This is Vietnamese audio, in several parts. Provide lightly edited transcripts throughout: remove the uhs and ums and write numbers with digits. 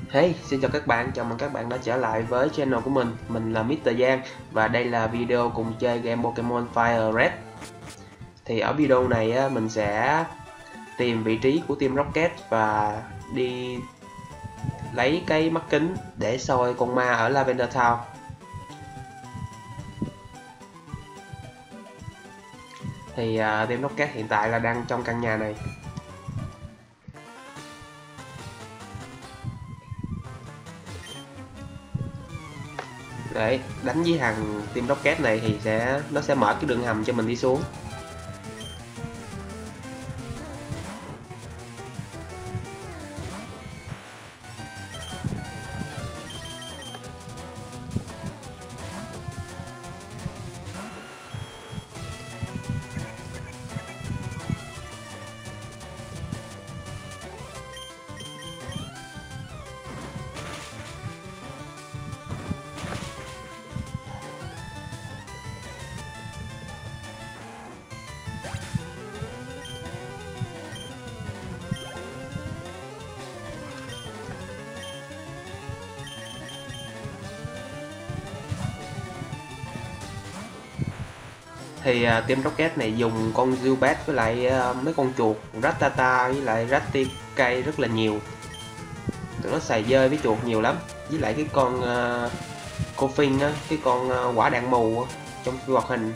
Hey, xin chào các bạn, chào mừng các bạn đã trở lại với channel của mình là Mr. Giang và đây là video cùng chơi game Pokemon Fire Red. Thì ở video này á, mình sẽ tìm vị trí của Team Rocket và đi lấy cái mắt kính để soi con ma ở Lavender Town. Thì Team Rocket hiện tại là đang trong căn nhà này. Để đánh với thằng Team Rocket này thì nó sẽ mở cái đường hầm cho mình đi xuống. Thì Team Rocket này dùng con Zubat với lại mấy con chuột Rattata với lại Raticate rất là nhiều. Tụi nó xài dơi với chuột nhiều lắm, với lại cái con Koffing á, cái con quả đạn mù á, trong phim hoạt hình.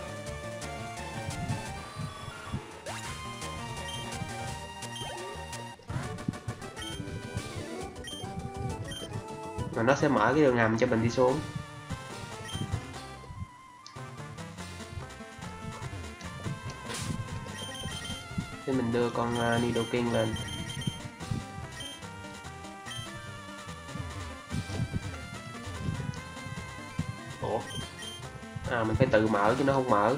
Và nó sẽ mở cái đường hầm cho mình đi xuống. Thì mình đưa con Nidoking lên. Ủa? Mình phải tự mở chứ nó không mở.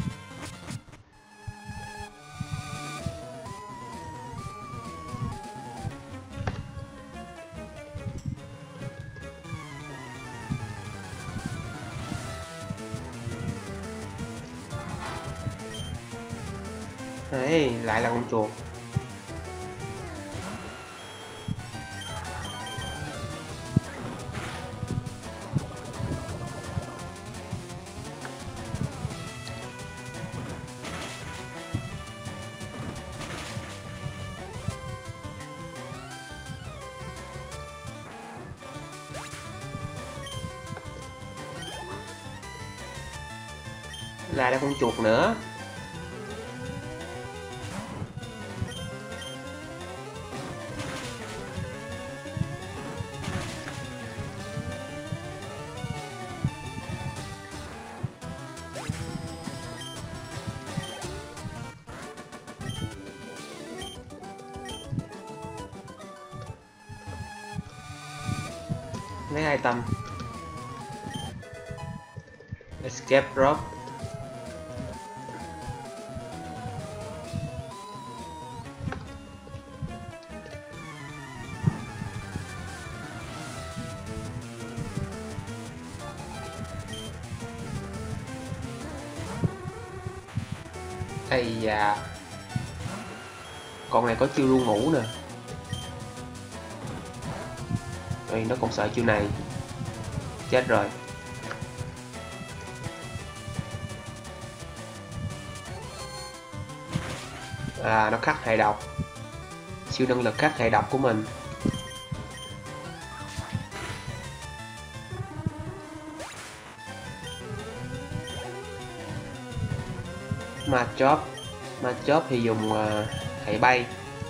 Đấy, lại là con chuột. Lại là con chuột nữa. Lấy item escape drop. Ây da, con này có chiêu lu ngủ nè. Ê, nó còn sợ chiêu này. Chết rồi. Nó khắc hệ độc. Siêu năng lực khắc hệ độc của mình. Machop thì dùng hệ bay.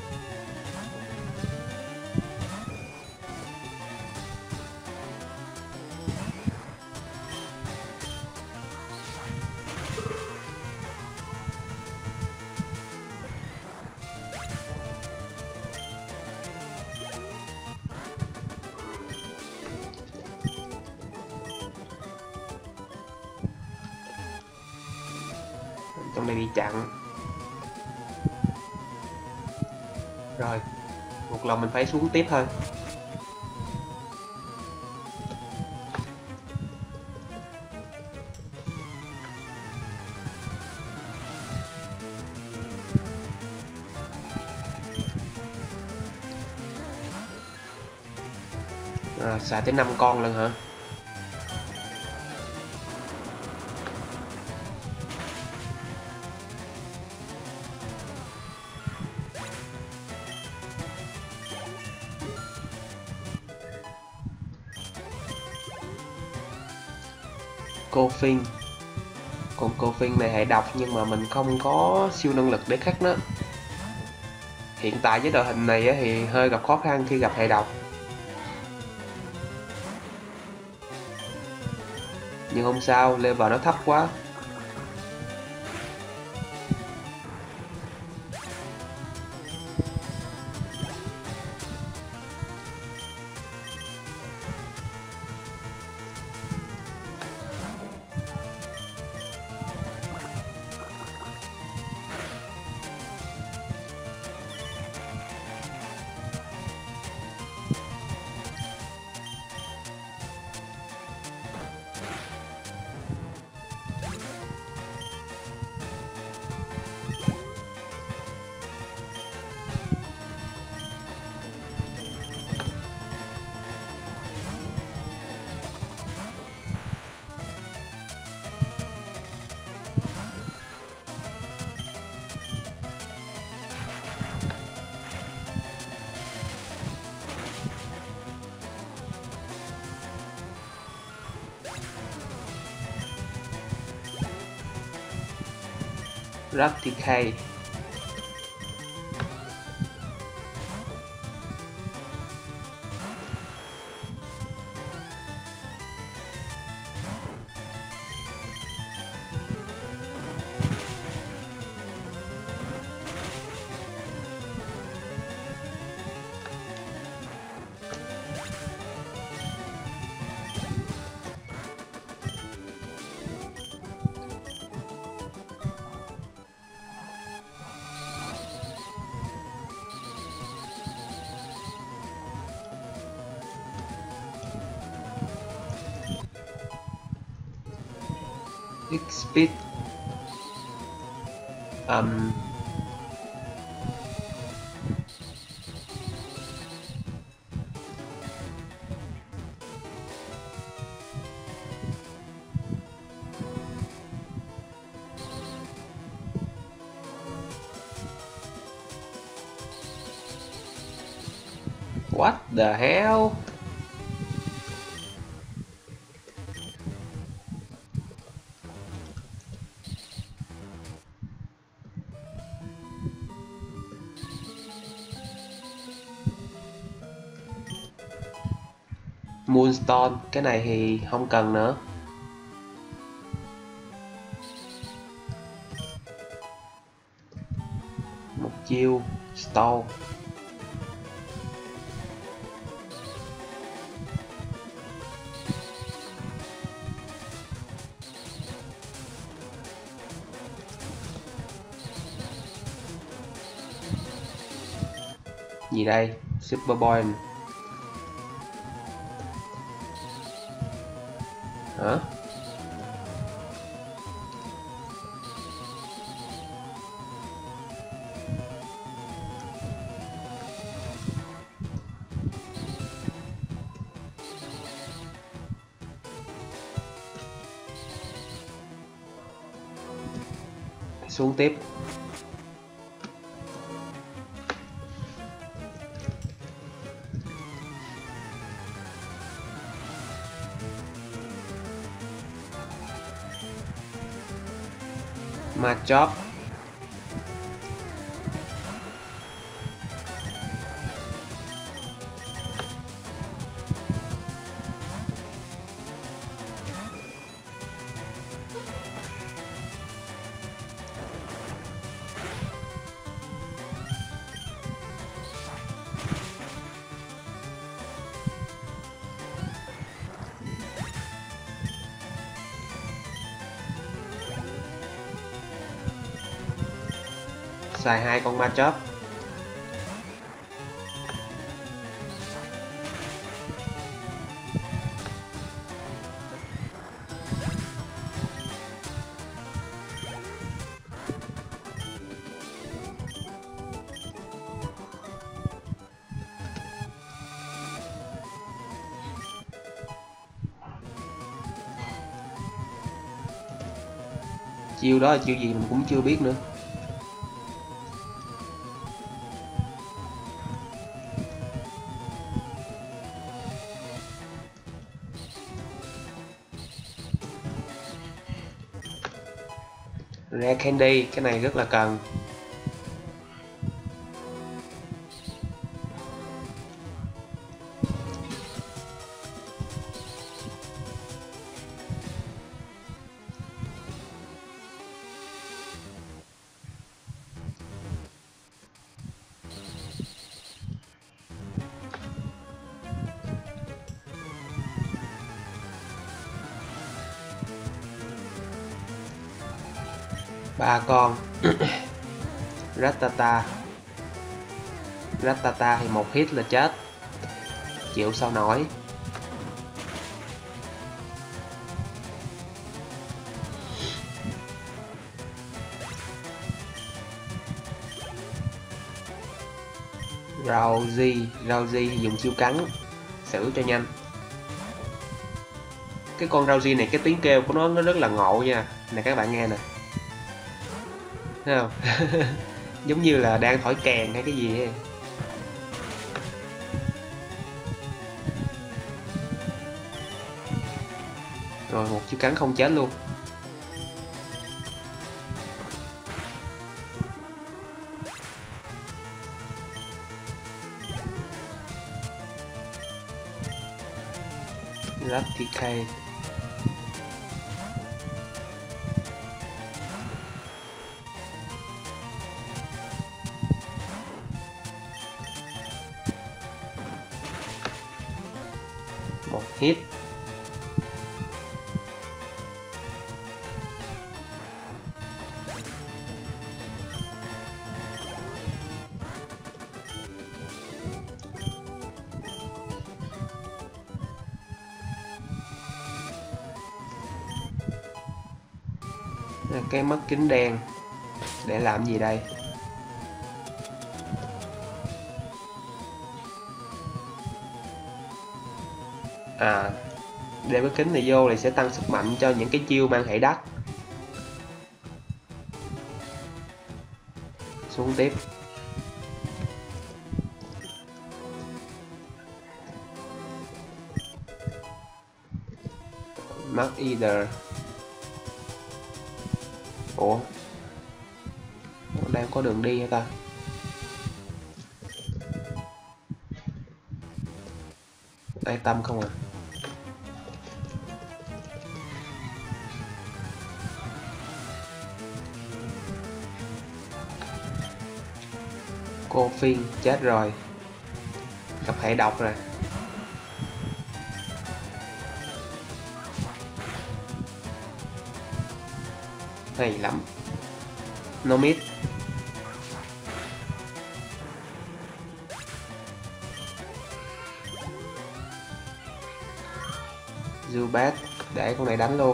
Trong đây bị chặn. Rồi, một lần mình phải xuống tiếp thôi. Xài tới 5 con lần hả? Cô Phin. Con cô Phin này hệ độc nhưng mà mình không có siêu năng lực để khắc nó. Hiện tại với đội hình này thì hơi gặp khó khăn khi gặp hệ độc. Nhưng không sao, level nó thấp quá. Replicate. Speed. What the hell? Moonstone, cái này thì không cần nữa. Một chiêu stall. Gì đây? Superboy hả? Xuống tiếp. Machop. Xài 2 con Machop. Chiêu đó là chiêu gì mình cũng chưa biết nữa. Rare candy, cái này rất là cần. Ba con Rattata. Rattata thì một hit là chết, chịu sao nổi. Rauzi dùng chiêu cắn, xử cho nhanh. Cái con Rauzi này cái tiếng kêu của nó rất là ngộ nha. Nè các bạn nghe nè, thấy không? Giống như là đang thổi kèn hay cái gì ấy. Rồi một chiêu cắn không chết luôn. Raticate. Một hit. Cái mắt kính đen để làm gì đây? À, đeo cái kính này vô thì sẽ tăng sức mạnh cho những cái chiêu mang hệ đắc. Xuống tiếp. Mark Eater. Ủa, đang có đường đi hả ta? Ai tâm không à? Cô Phiên chết rồi, gặp hệ độc rồi. Hay lắm. Nomid. Zubat, để con này đánh luôn.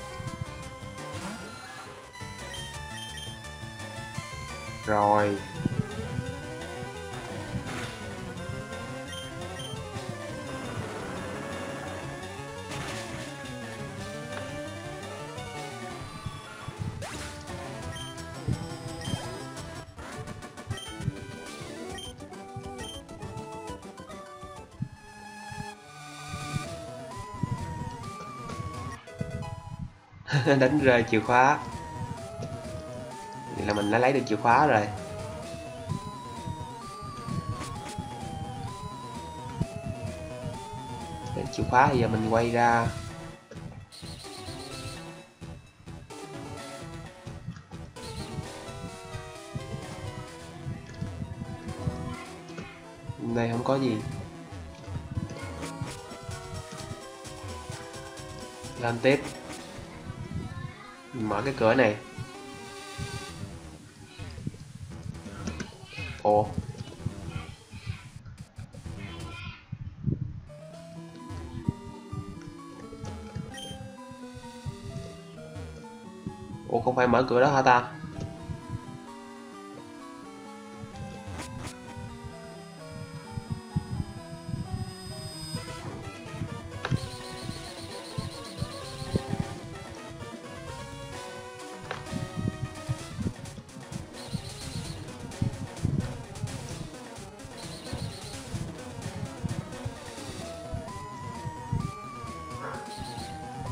Rồi. Đánh rơi chìa khóa. Vậy là mình đã lấy được chìa khóa rồi. Để chìa khóa thì giờ mình quay ra. Đây không có gì. Lên tiếp. Mở cái cửa này. Ồ, không phải mở cửa đó hả ta?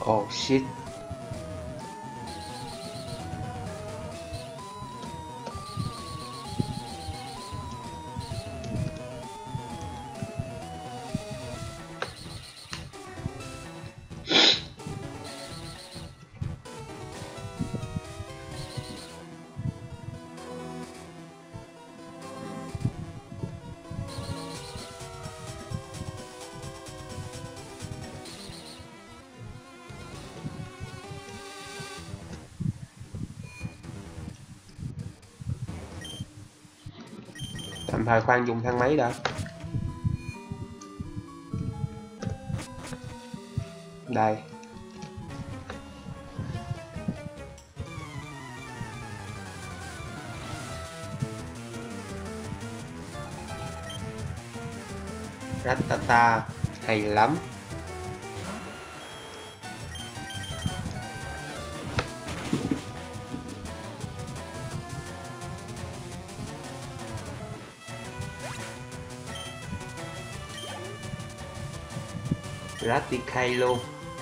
Oh shit. Tạm thời khoan dùng thang máy đã. Đây. Ratata hay lắm. Raticate luôn.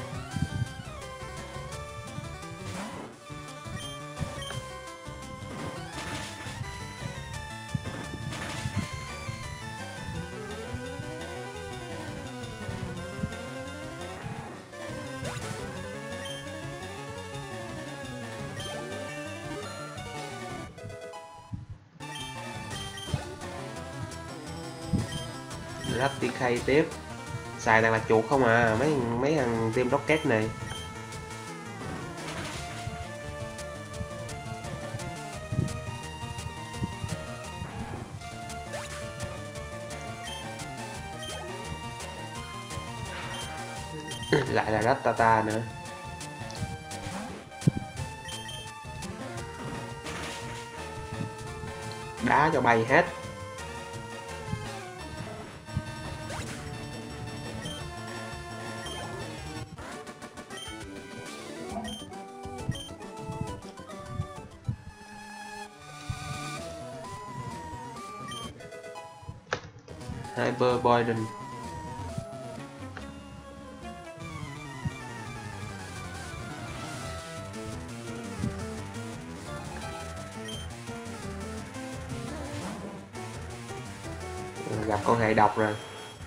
Raticate tiếp. Xài đang là chuột không à, mấy thằng team rocket này. Lại là Ratata nữa. Đá cho bay hết. Hyper Poison. Gặp con hài độc rồi.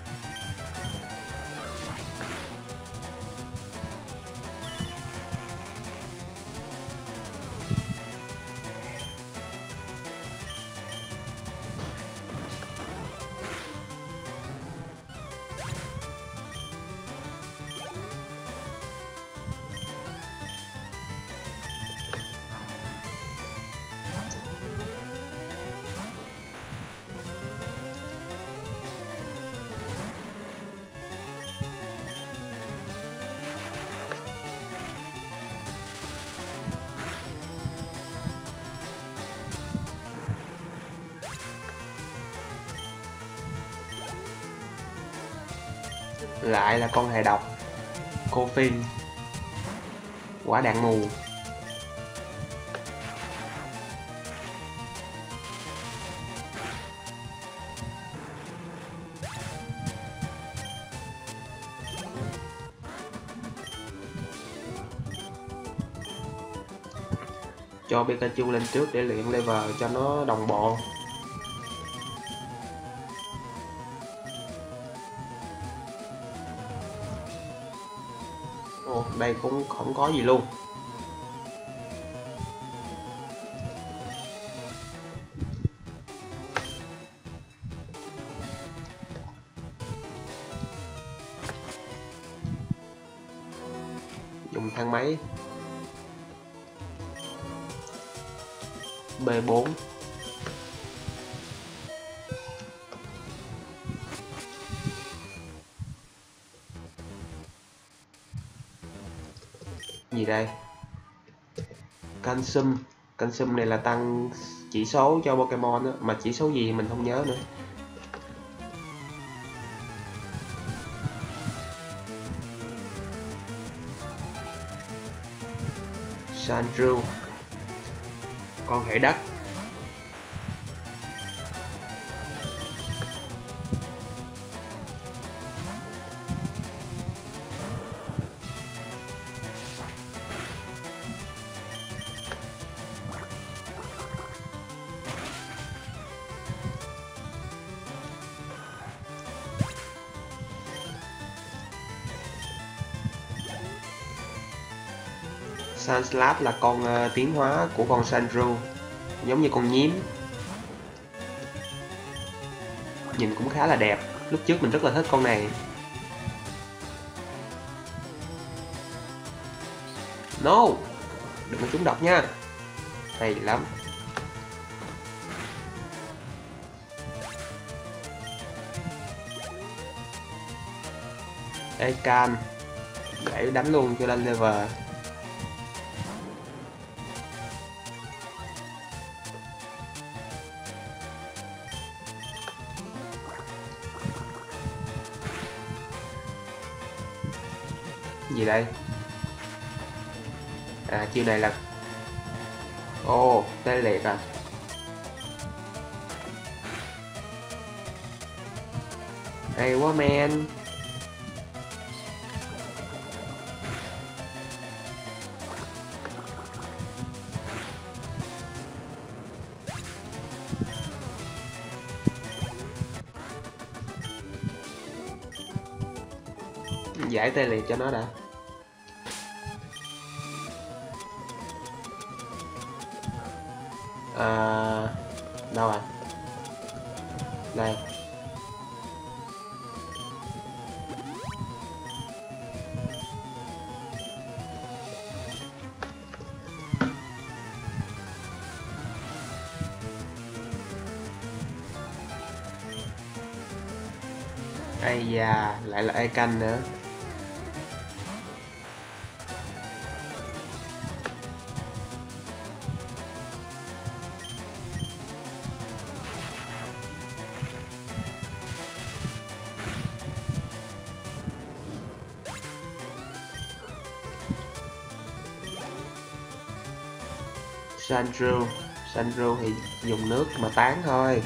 Lại là con hài độc. Coffin. Quả đạn mù. Cho Pikachu lên trước để luyện level cho nó đồng bộ. Ồ, đây cũng không có gì luôn. Dùng thang máy. B4. Gì đây? Calcium. Calcium này là tăng chỉ số cho Pokemon đó, mà chỉ số gì mình không nhớ nữa. Sandrew. Con hệ đất. Sandslab là con tiến hóa của con Sandrew, giống như con nhím, nhìn cũng khá là đẹp. Lúc trước mình rất là thích con này. No, đừng có trúng độc nha, hay lắm. Ekan để đánh luôn cho lên level. Gì đây? À, chiêu này là tê liệt à. Hay quá man. Giải tê liệt cho nó đã. Đâu à? Đây. Ây da, lại là Ekan nữa. Sandrew thì dùng nước mà tán thôi.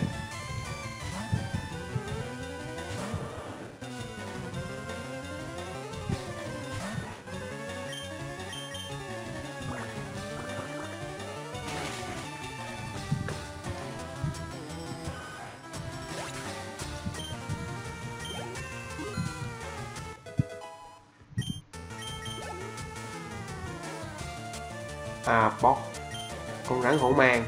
À, boss con rắn hổ mang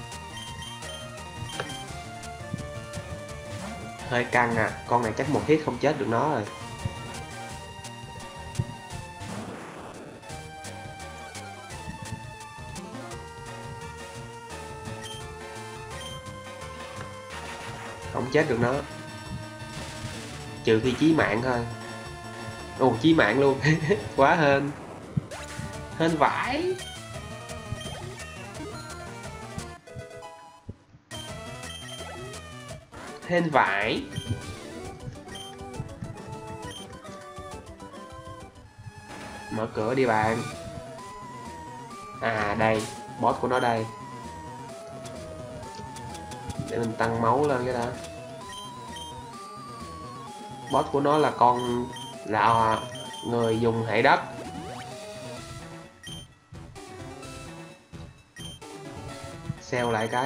hơi căng à, con này chắc một hit không chết được nó rồi. Không chết được nó, trừ khi chí mạng thôi. Ồ, chí mạng luôn. Quá hên, hên vãi. Hên vãi. Mở cửa đi bạn. À đây, boss của nó đây. Để mình tăng máu lên cái đó. Boss của nó là con là người dùng hệ đất. Xeo lại cái.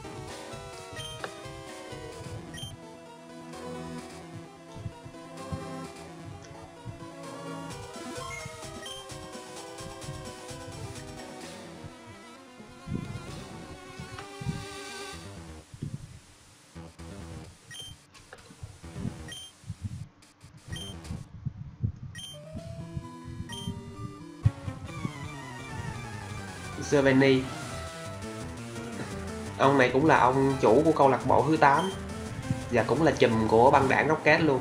Giovanni, ông này cũng là ông chủ của câu lạc bộ thứ 8 và cũng là chùm của băng đảng Rocket luôn.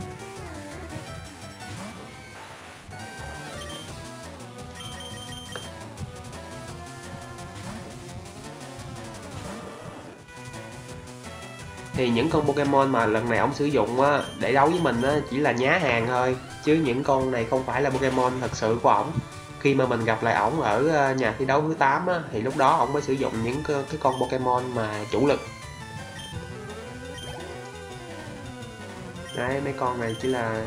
Thì những con Pokemon mà lần này ông sử dụng á, để đấu với mình á, chỉ là nhá hàng thôi, chứ những con này không phải là Pokemon thật sự của ổng. Khi mà mình gặp lại ổng ở nhà thi đấu thứ 8 á, thì lúc đó ổng mới sử dụng những cái con Pokemon mà chủ lực. Đấy, mấy con này chỉ là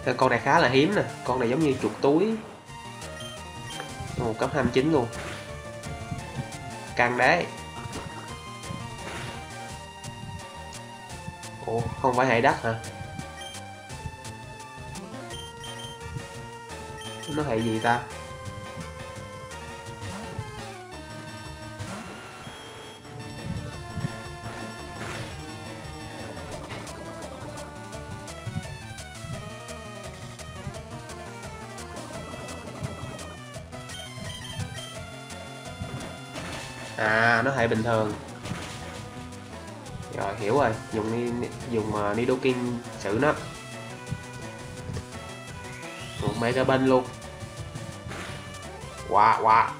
Con này khá là hiếm nè, con này giống như chuột túi. Một cấp 29 luôn. Căng đấy. Ủa, không phải hệ đất hả? Nó hệ gì ta? À, nó hệ bình thường. Rồi, hiểu rồi. Dùng Nidoking xử nó. Một Mega Banh luôn. Wow, wow.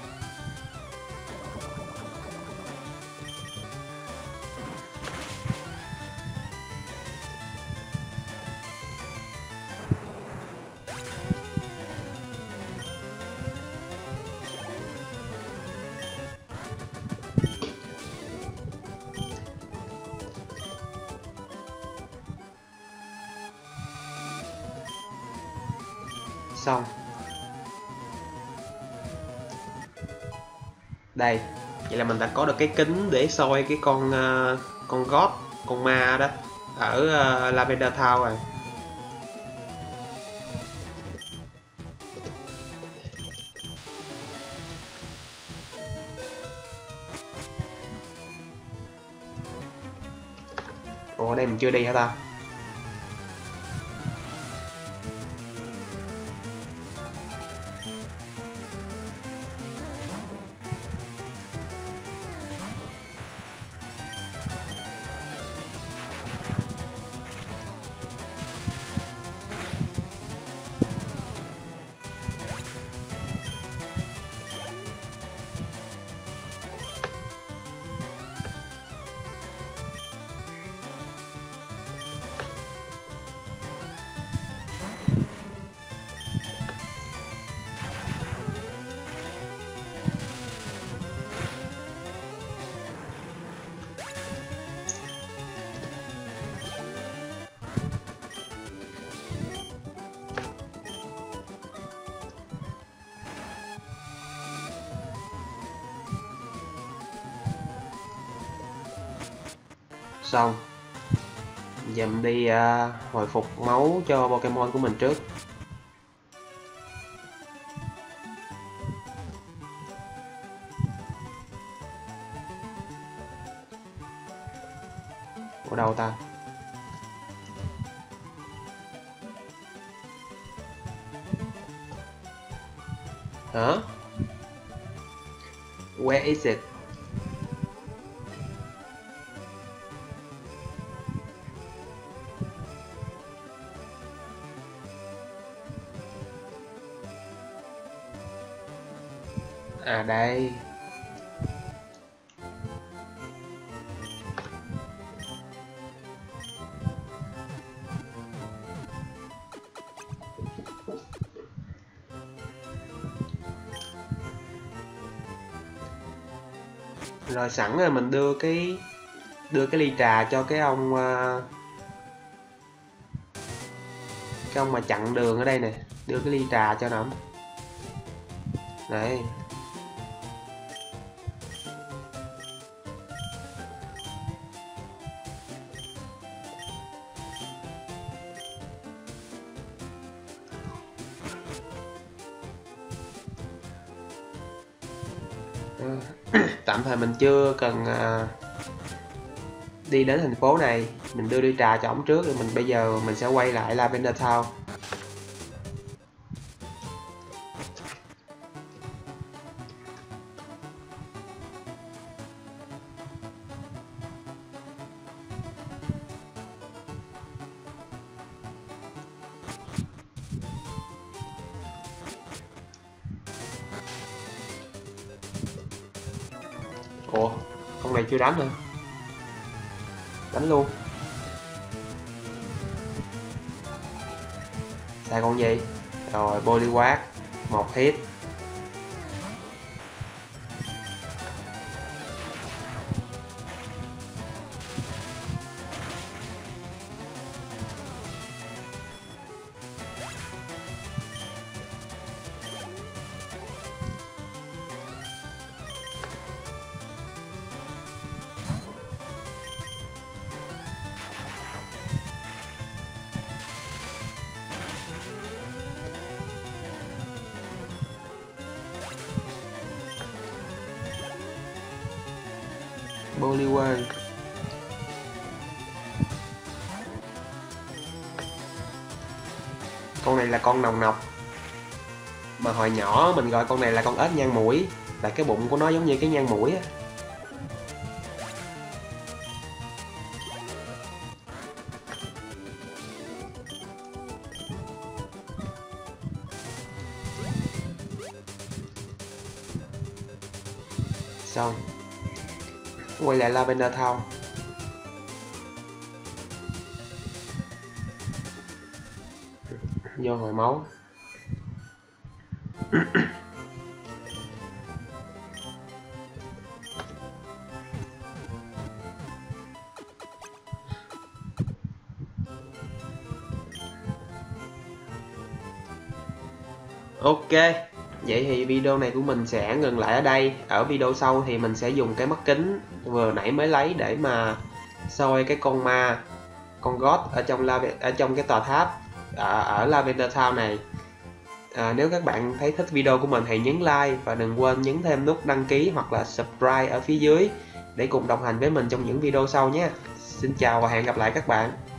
Xong. Đây, vậy là mình đã có được cái kính để soi cái con gót, con ma đó ở Lavender Town rồi. Ủa, đây mình chưa đi hả ta? Xong. Giờ mình đi hồi phục máu cho Pokemon của mình trước. Ở đâu ta? Hả? Where is it? À đây. Rồi sẵn rồi mình đưa cái ly trà cho cái ông mà chặn đường ở đây nè, đưa cái ly trà cho nó. Đấy. Tạm thời mình chưa cần đi đến thành phố này, mình đưa ly trà cho ổng trước rồi bây giờ mình sẽ quay lại Lavender Town. Ủa, con này chưa đánh hả? Đánh luôn. Xài con gì? Rồi, Poliwag, một hit. Bolivar. Con này là con nòng nọc, mà hồi nhỏ mình gọi con này là con ếch nhang mũi, tại cái bụng của nó giống như cái nhang mũi á. Xong, quay lại Lavender Town. Vô hồi máu. Ok, vậy thì video này của mình sẽ ngừng lại ở đây. Ở video sau thì mình sẽ dùng cái mắt kính vừa nãy mới lấy để mà soi cái con ma, con God ở trong cái tòa tháp ở Lavender Town này. Nếu các bạn thấy thích video của mình hãy nhấn like và đừng quên nhấn thêm nút đăng ký hoặc là subscribe ở phía dưới để cùng đồng hành với mình trong những video sau nhé. Xin chào và hẹn gặp lại các bạn.